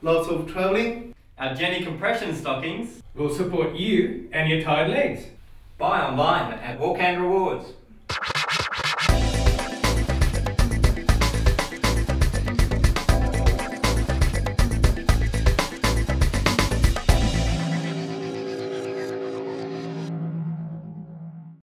lots of travelling. Our Jenny compression stockings will support you and your tired legs. Buy online at WallCann Rewards.